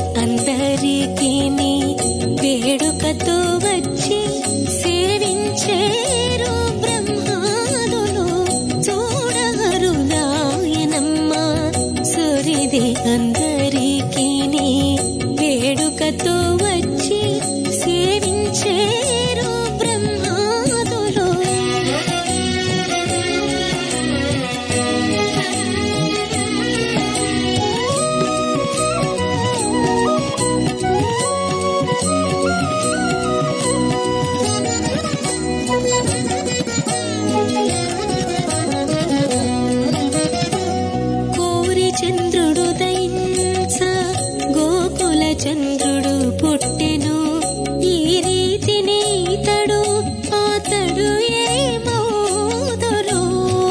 అందరికీ వేడుకతో వచ్చి సేవించేరు బ్రహ్మాదులు. చూడహరుదాయనమ్మ సూరిది అందరికీ వేడుకతో వచ్చి సేవించేరు బ్రహ్మాదులు. చంద్రుడు దయించ గోకుల చంద్రుడు పుట్టెను. ఈ రీతిని ఇతడు అతడు ఏమౌదురో.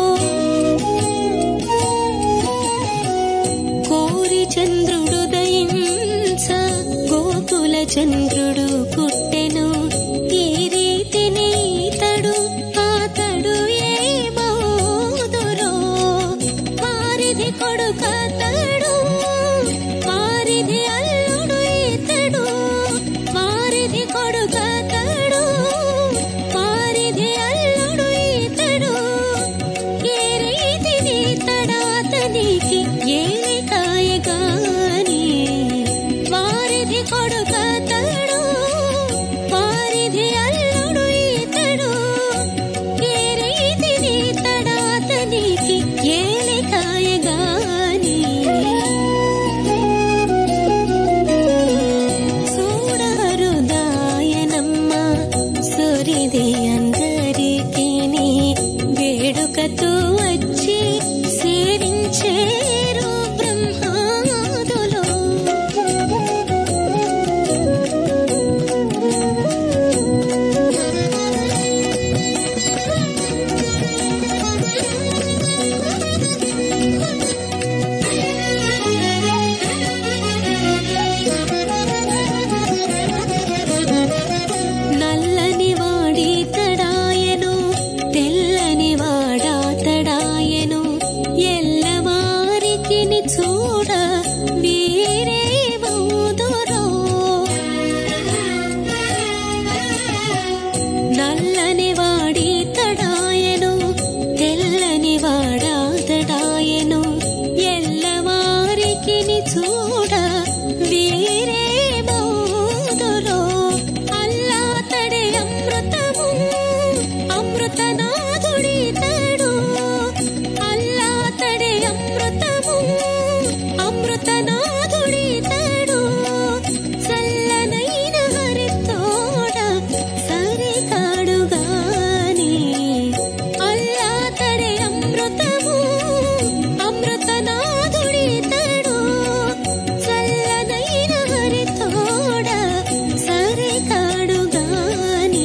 కోరి చంద్రుడు దయించ గోకుల చంద్రుడు పుట్టెను. ఈ రీతిని ఇతడు అతడు ఏమౌదురో. వారిది కొడుకతడు వారిది అల్లుడు ఇతడు. వారిది కొడుకతడు వారిది అల్లుడు ఇతడు. ఏ రీతిని తడాతనికి ఏలికాయగాని. వారిది కొడుకతడు వారిది అల్లుడు ఇతడు. ఏ రీతిని తడాతనికి ఏలికాయగాని. చూడహరుదాయనమ్మ సూరిది అందరికీ వేడుకతో వచ్చి సేవించేరు బ్రహ్మాదులు. నల్లని వాడి తడాయను తెల్లని వాడా తడాయను. ఎల్లవారికి చూడ వీరేమౌదురో. నల్లని వాడి తడాయను తెల్లని వాడా తడాయను. ఎల్లవారికి చూడ వీరేమౌదురో. అల్లాతడే అమృతము అమృతనాథుడితడు. అల్లాతడే అమృతము అమృతనాథుడితడు. చల్లనైన హరితోడ సరికాడుగాని. అల్లాతడే అమృతము అమృతనాథుడితడు. చల్లనైన హరితోడ సరికాడుగాని.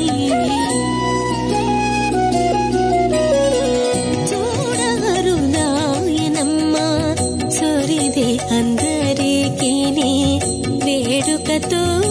చూడహరుదాయనమ్మ సూరిది అందరికీ వేడుకతో